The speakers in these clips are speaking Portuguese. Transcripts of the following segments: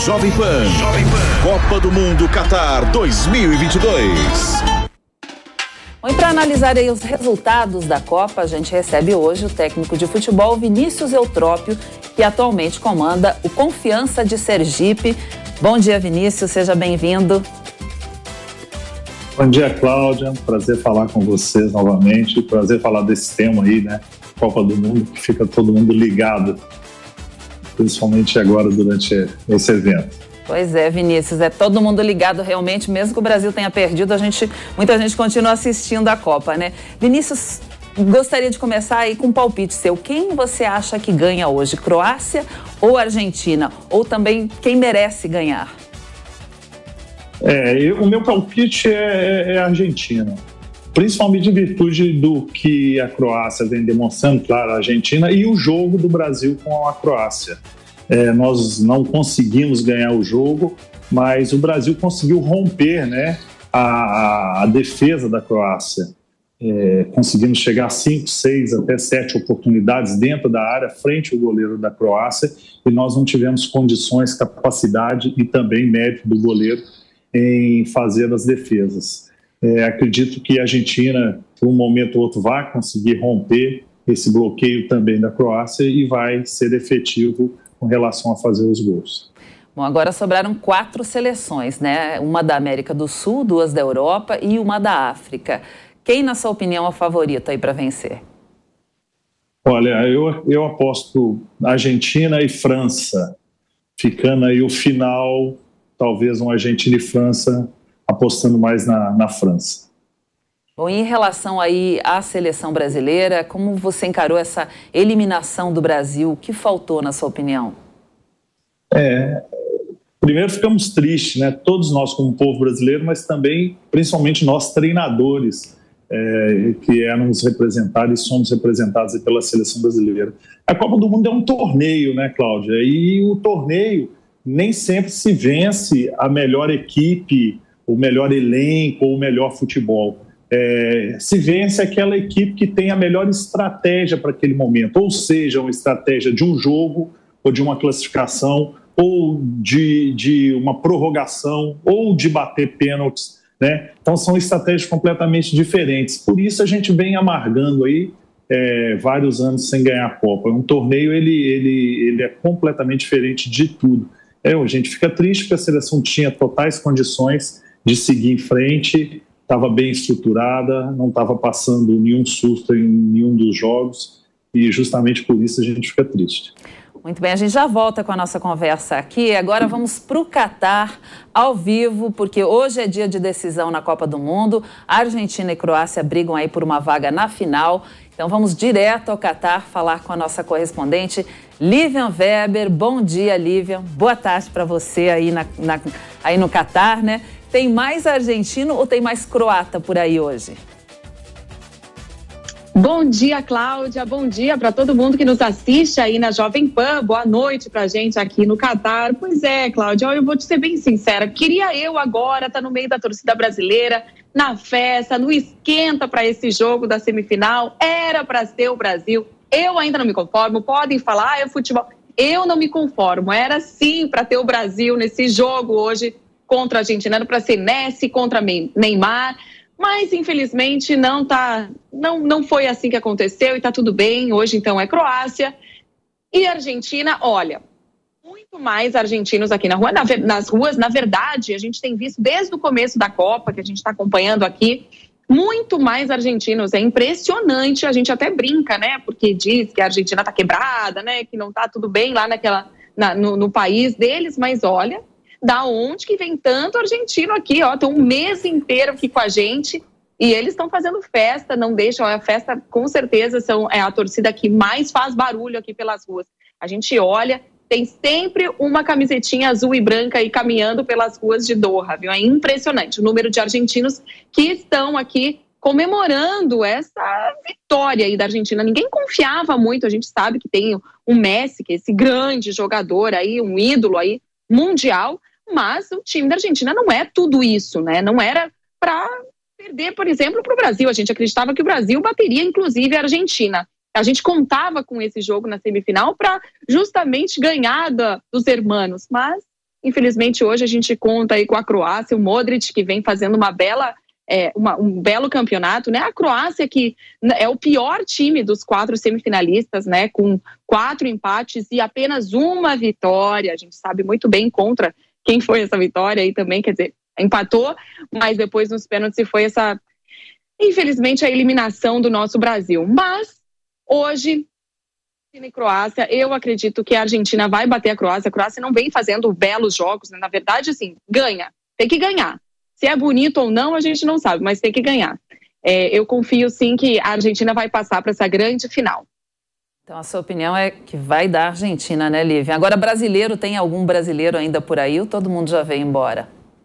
Jovem Pan. Copa do Mundo Catar 2022. Bom, e para analisar aí os resultados da Copa, a gente recebe hoje o técnico de futebol Vinícius Eutrópio, que atualmente comanda o Confiança de Sergipe. Bom dia, Vinícius, seja bem-vindo. Bom dia, Cláudia. Prazer falar com vocês novamente. Prazer falar desse tema aí, né? Copa do Mundo, que fica todo mundo ligado, principalmente agora durante esse evento. Pois é, Vinícius, é todo mundo ligado realmente, mesmo que o Brasil tenha perdido, muita gente continua assistindo a Copa, né? Vinícius, gostaria de começar aí com um palpite seu. Quem você acha que ganha hoje, Croácia ou Argentina? Ou também quem merece ganhar? O meu palpite é a Argentina, principalmente em virtude do que a Croácia vem demonstrando, claro, a Argentina, e o jogo do Brasil com a Croácia. Nós não conseguimos ganhar o jogo, mas o Brasil conseguiu romper, né, a defesa da Croácia. Conseguimos chegar a 5, 6, até 7 oportunidades dentro da área, frente ao goleiro da Croácia, e nós não tivemos condições, capacidade e também mérito do goleiro em fazer as defesas. Acredito que a Argentina, por um momento ou outro, vai conseguir romper esse bloqueio também da Croácia e vai ser efetivo com relação a fazer os gols. Bom, agora sobraram 4 seleções, né? Uma da América do Sul, 2 da Europa e uma da África. Quem, na sua opinião, é o favorito aí para vencer? Olha, eu aposto Argentina e França, ficando aí o final, talvez um Argentina e França, apostando mais na França. Bom, em relação aí à seleção brasileira, como você encarou essa eliminação do Brasil? O que faltou, na sua opinião? Primeiro ficamos tristes, né? Todos nós como povo brasileiro, mas também, principalmente nós treinadores, que eram os representados e somos representados pela seleção brasileira. A Copa do Mundo é um torneio, né, Cláudia? E o torneio nem sempre se vence a melhor equipe, o melhor elenco ou o melhor futebol. Se vence aquela equipe que tem a melhor estratégia para aquele momento, ou seja, uma estratégia de um jogo, ou de uma classificação, ou de uma prorrogação, ou de bater pênaltis, né? Então são estratégias completamente diferentes. Por isso a gente vem amargando aí vários anos sem ganhar a Copa. Um torneio ele é completamente diferente de tudo. A gente fica triste porque a seleção tinha totais condições de seguir em frente, estava bem estruturada, não estava passando nenhum susto em nenhum dos jogos e justamente por isso a gente fica triste. Muito bem, a gente já volta com a nossa conversa aqui. Agora vamos para o Catar ao vivo, porque hoje é dia de decisão na Copa do Mundo. A Argentina e Croácia brigam aí por uma vaga na final. Então vamos direto ao Catar falar com a nossa correspondente Lívia Weber. Bom dia, Lívia. Boa tarde para você aí no Catar, né? Tem mais argentino ou tem mais croata por aí hoje? Bom dia, Cláudia. Bom dia para todo mundo que nos assiste aí na Jovem Pan. Boa noite para a gente aqui no Catar. Pois é, Cláudia, eu vou te ser bem sincera. Queria eu agora estar no meio da torcida brasileira, na festa, no esquenta para esse jogo da semifinal. Era para ser o Brasil. Eu ainda não me conformo. Podem falar, é futebol. Eu não me conformo. Era sim para ter o Brasil nesse jogo hoje contra a Argentina. Era para ser Messi contra Neymar. Mas, infelizmente, não foi assim que aconteceu e está tudo bem. Hoje, então, é Croácia e Argentina. Olha, muito mais argentinos aqui nas ruas. Na verdade, a gente tem visto desde o começo da Copa, que a gente está acompanhando aqui, muito mais argentinos. É impressionante, a gente até brinca, né? Porque diz que a Argentina está quebrada, né? Que não está tudo bem lá no país deles. Mas, olha, da onde que vem tanto argentino aqui, ó, estão um mês inteiro aqui com a gente e eles estão fazendo festa, não deixam, a festa com certeza é a torcida que mais faz barulho aqui pelas ruas. A gente olha, tem sempre uma camisetinha azul e branca aí caminhando pelas ruas de Doha, viu? É impressionante o número de argentinos que estão aqui comemorando essa vitória aí da Argentina. Ninguém confiava muito, a gente sabe que tem o Messi, que é esse grande jogador aí, um ídolo aí mundial, mas o time da Argentina não é tudo isso, né? Não era para perder, por exemplo, para o Brasil. A gente acreditava que o Brasil bateria, inclusive, a Argentina. A gente contava com esse jogo na semifinal para justamente ganhar dos hermanos, mas Infelizmente, hoje a gente conta aí com a Croácia, o Modric, que vem fazendo um belo campeonato, né? A Croácia, que é o pior time dos 4 semifinalistas, né? Com 4 empates e apenas uma vitória. A gente sabe muito bem contra quem foi essa vitória aí também, quer dizer, empatou, mas depois nos pênaltis foi infelizmente, a eliminação do nosso Brasil. Mas, hoje, Argentina e Croácia, eu acredito que a Argentina vai bater a Croácia não vem fazendo belos jogos, né? Na verdade, assim, ganha, tem que ganhar. Se é bonito ou não, a gente não sabe, mas tem que ganhar. Eu confio, sim, que a Argentina vai passar para essa grande final. Então, a sua opinião é que vai dar a Argentina, né, Lívia? Agora, brasileiro, tem algum brasileiro ainda por aí ou todo mundo já veio embora?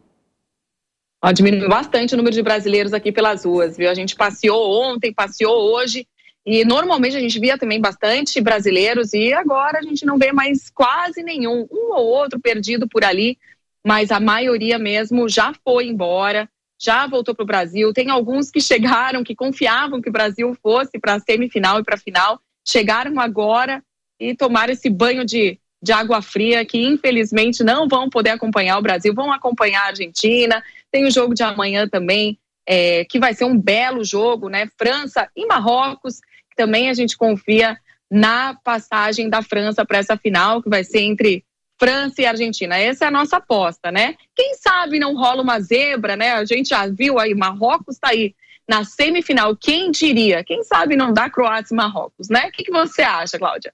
Diminuiu bastante o número de brasileiros aqui pelas ruas, viu? A gente passeou ontem, passeou hoje, e normalmente a gente via também bastante brasileiros, e agora a gente não vê mais quase nenhum, um ou outro perdido por ali, mas a maioria mesmo já foi embora, já voltou para o Brasil. Tem alguns que chegaram, que confiavam que o Brasil fosse para a semifinal e para a final, chegaram agora e tomaram esse banho de água fria, que infelizmente não vão poder acompanhar o Brasil, vão acompanhar a Argentina. Tem o jogo de amanhã também, que vai ser um belo jogo, né? França e Marrocos, que também a gente confia na passagem da França para essa final, que vai ser entre França e Argentina. Essa é a nossa aposta, né? Quem sabe não rola uma zebra, né? A gente já viu aí, Marrocos está aí na semifinal. Quem diria? Quem sabe não dá Croácia e Marrocos, né? O que você acha, Cláudia?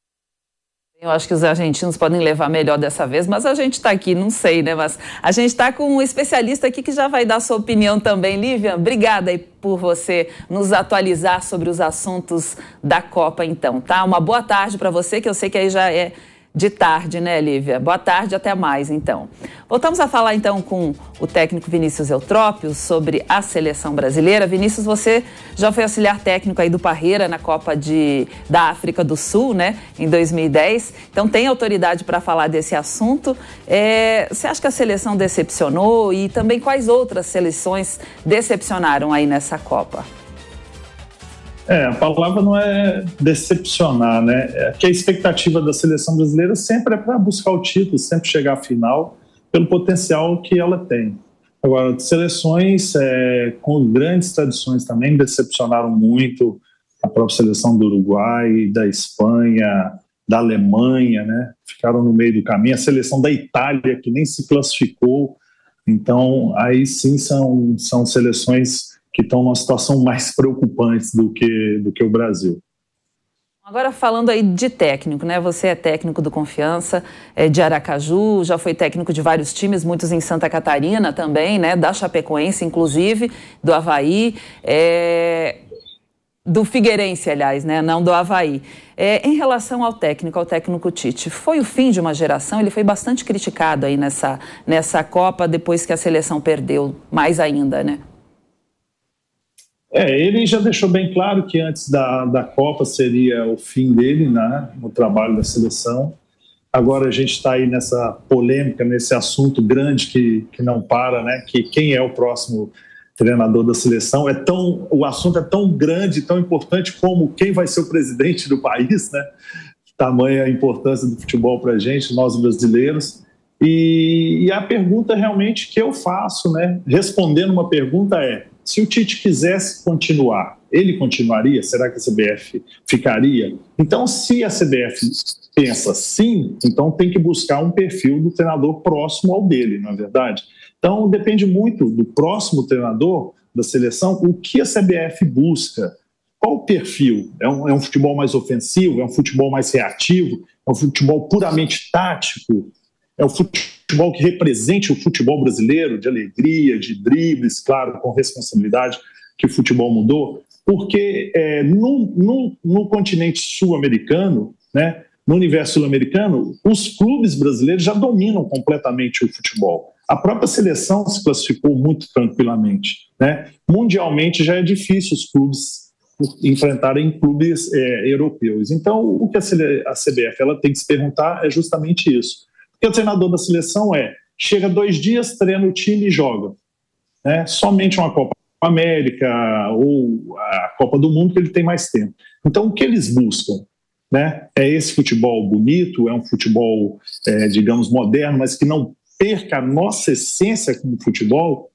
Eu acho que os argentinos podem levar melhor dessa vez, mas a gente está aqui, não sei, né? Mas a gente está com um especialista aqui que já vai dar sua opinião também. Lívia, obrigada aí por você nos atualizar sobre os assuntos da Copa, então, tá? Uma boa tarde para você, que eu sei que aí já é de tarde, né, Lívia? Boa tarde, até mais, então. Voltamos a falar, então, com o técnico Vinícius Eutrópio sobre a seleção brasileira. Vinícius, você já foi auxiliar técnico aí do Parreira na Copa da África do Sul, né, em 2010. Então, tem autoridade para falar desse assunto. Você acha que a seleção decepcionou? E também quais outras seleções decepcionaram aí nessa Copa? A palavra não é decepcionar, né? É que a expectativa da seleção brasileira sempre é para buscar o título, sempre chegar à final, pelo potencial que ela tem. Agora, seleções com grandes tradições também decepcionaram muito, a própria seleção do Uruguai, da Espanha, da Alemanha, né? Ficaram no meio do caminho. A seleção da Itália, que nem se classificou. Então, aí sim são seleções que estão numa situação mais preocupante do que o Brasil. Agora falando aí de técnico, né? Você é técnico do Confiança, de Aracaju, já foi técnico de vários times, muitos em Santa Catarina também, né? Da Chapecoense, inclusive, do Avaí, do Figueirense, aliás, né? Não do Avaí. Em relação ao técnico Tite, foi o fim de uma geração? Ele foi bastante criticado aí nessa Copa, depois que a seleção perdeu, mais ainda, né? Ele já deixou bem claro que antes da Copa seria o fim dele, né, no trabalho da seleção. Agora a gente está aí nessa polêmica, nesse assunto grande que não para, né, que quem é o próximo treinador da seleção. O assunto é tão grande, tão importante como quem vai ser o presidente do país, né? Tamanha a importância do futebol para a gente, nós brasileiros. E a pergunta realmente que eu faço, né, respondendo uma pergunta se o Tite quisesse continuar, ele continuaria? Será que a CBF ficaria? Então, se a CBF pensa sim, então tem que buscar um perfil do treinador próximo ao dele, não é verdade? Então, depende muito do próximo treinador da seleção, o que a CBF busca. Qual o perfil? É um futebol mais ofensivo? É um futebol mais reativo? É um futebol puramente tático? É o futebol que represente o futebol brasileiro, de alegria, de dribles, claro, com responsabilidade, que o futebol mudou? Porque no continente sul-americano, né, no universo sul-americano, os clubes brasileiros já dominam completamente o futebol. A própria seleção se classificou muito tranquilamente, né? Mundialmente já é difícil os clubes enfrentarem clubes europeus. Então, o que a CBF ela tem que se perguntar é justamente isso. Porque o treinador da seleção chega 2 dias, treina o time e joga. Né? Somente uma Copa América ou a Copa do Mundo que ele tem mais tempo. Então, o que eles buscam? né? É esse futebol bonito, é um futebol, digamos, moderno, mas que não perca a nossa essência como futebol.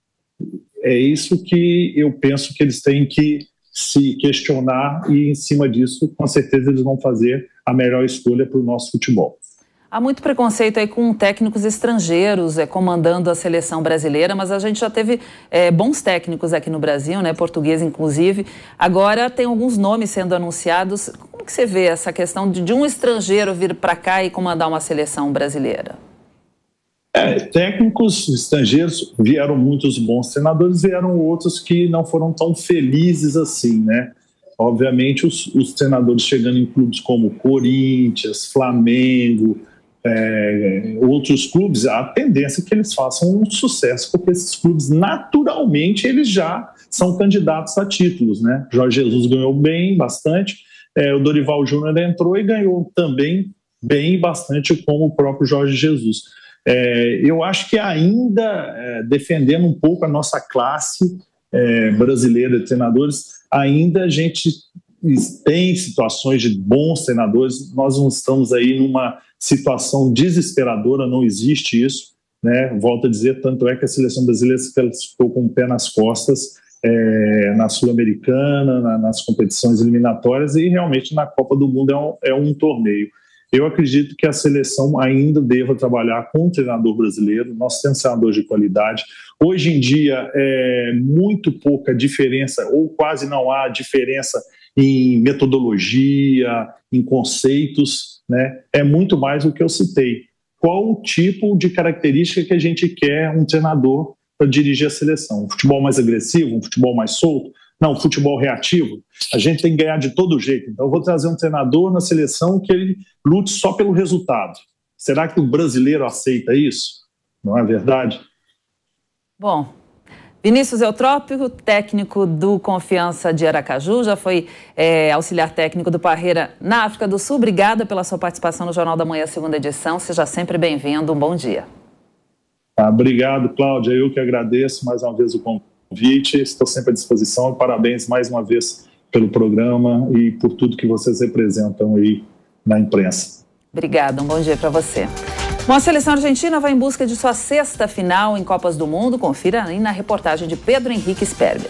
É isso que eu penso que eles têm que se questionar e, em cima disso, com certeza eles vão fazer a melhor escolha para o nosso futebol. Há muito preconceito aí com técnicos estrangeiros comandando a seleção brasileira, mas a gente já teve bons técnicos aqui no Brasil, né, português inclusive. Agora tem alguns nomes sendo anunciados. Como que você vê essa questão de um estrangeiro vir para cá e comandar uma seleção brasileira? Técnicos estrangeiros, vieram muitos bons treinadores, vieram outros que não foram tão felizes assim, né? Obviamente os treinadores chegando em clubes como Corinthians, Flamengo, outros clubes, a tendência é que eles façam um sucesso, porque esses clubes naturalmente eles já são candidatos a títulos, né? Jorge Jesus ganhou bem, bastante, o Dorival Júnior entrou e ganhou também bem, bastante, como o próprio Jorge Jesus. Eu acho que ainda, defendendo um pouco a nossa classe brasileira de treinadores, ainda a gente tem situações de bons treinadores. Nós não estamos aí numa situação desesperadora, não existe isso, né? Volto a dizer, tanto é que a seleção brasileira se classificou com o pé nas costas na Sul-Americana, nas competições eliminatórias, e realmente na Copa do Mundo é um torneio. Eu acredito que a seleção ainda deva trabalhar com o treinador brasileiro. Nós temos treinadores de qualidade. Hoje em dia, muito pouca diferença, ou quase não há diferença em metodologia, em conceitos, né? É muito mais o que eu citei. Qual o tipo de característica que a gente quer um treinador para dirigir a seleção? Um futebol mais agressivo, um futebol mais solto? Não, futebol reativo. A gente tem que ganhar de todo jeito. Então eu vou trazer um treinador na seleção que ele lute só pelo resultado. Será que o brasileiro aceita isso? Não é verdade? Bom, Vinícius Eutrópio, técnico do Confiança de Aracaju, já foi auxiliar técnico do Parreira na África do Sul. Obrigada pela sua participação no Jornal da Manhã, segunda edição. Seja sempre bem-vindo. Um bom dia. Obrigado, Cláudia. Eu que agradeço mais uma vez o convite. Estou sempre à disposição. Parabéns mais uma vez pelo programa e por tudo que vocês representam aí na imprensa. Obrigada. Um bom dia para você. Bom, a seleção argentina vai em busca de sua sexta final em Copas do Mundo. Confira aí na reportagem de Pedro Henrique Sperber.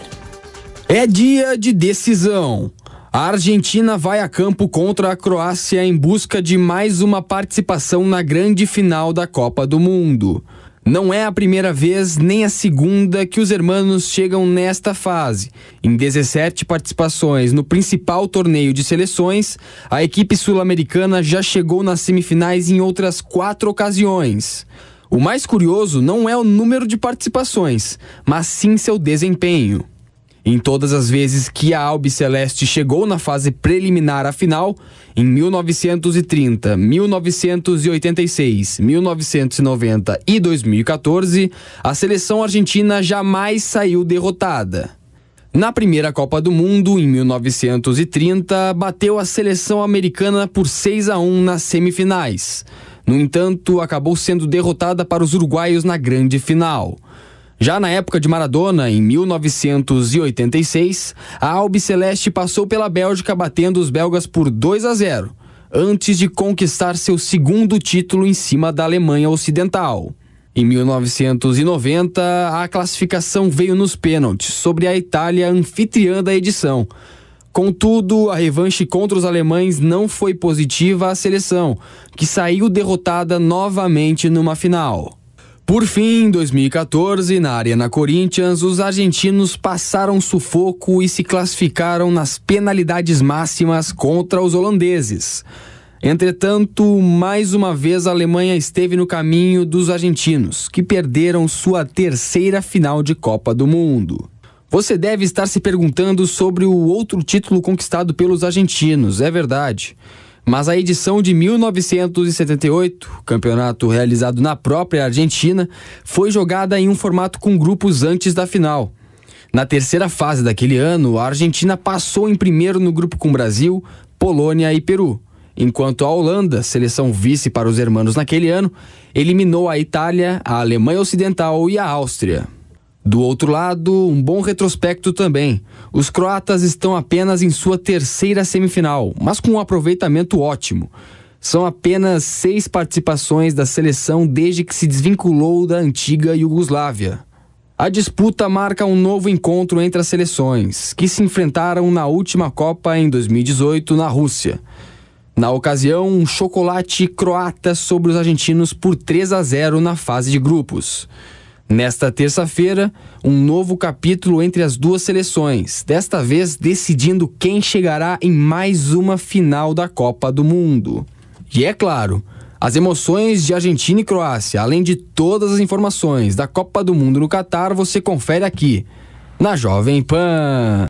É dia de decisão. A Argentina vai a campo contra a Croácia em busca de mais uma participação na grande final da Copa do Mundo. Não é a primeira vez nem a segunda que os hermanos chegam nesta fase. Em 17 participações no principal torneio de seleções, a equipe sul-americana já chegou nas semifinais em outras 4 ocasiões. O mais curioso não é o número de participações, mas sim seu desempenho. Em todas as vezes que a Albiceleste chegou na fase preliminar à final, em 1930, 1986, 1990 e 2014, a seleção argentina jamais saiu derrotada. Na primeira Copa do Mundo, em 1930, bateu a seleção americana por 6-1 nas semifinais. No entanto, acabou sendo derrotada para os uruguaios na grande final. Já na época de Maradona, em 1986, a Albiceleste passou pela Bélgica batendo os belgas por 2-0, antes de conquistar seu segundo título em cima da Alemanha Ocidental. Em 1990, a classificação veio nos pênaltis sobre a Itália, anfitriã da edição. Contudo, a revanche contra os alemães não foi positiva à seleção, que saiu derrotada novamente numa final. Por fim, em 2014, na Arena Corinthians, os argentinos passaram sufoco e se classificaram nas penalidades máximas contra os holandeses. Entretanto, mais uma vez a Alemanha esteve no caminho dos argentinos, que perderam sua terceira final de Copa do Mundo. Você deve estar se perguntando sobre o outro título conquistado pelos argentinos, é verdade. Mas a edição de 1978, campeonato realizado na própria Argentina, foi jogada em um formato com grupos antes da final. Na terceira fase daquele ano, a Argentina passou em primeiro no grupo com Brasil, Polônia e Peru, enquanto a Holanda, seleção vice para os hermanos naquele ano, eliminou a Itália, a Alemanha Ocidental e a Áustria. Do outro lado, um bom retrospecto também. Os croatas estão apenas em sua terceira semifinal, mas com um aproveitamento ótimo. São apenas 6 participações da seleção desde que se desvinculou da antiga Iugoslávia. A disputa marca um novo encontro entre as seleções, que se enfrentaram na última Copa em 2018 na Rússia. Na ocasião, um chocolate croata sobre os argentinos por 3-0 na fase de grupos. Nesta terça-feira, um novo capítulo entre as duas seleções, desta vez decidindo quem chegará em mais uma final da Copa do Mundo. E é claro, as emoções de Argentina e Croácia, além de todas as informações da Copa do Mundo no Catar, você confere aqui, na Jovem Pan.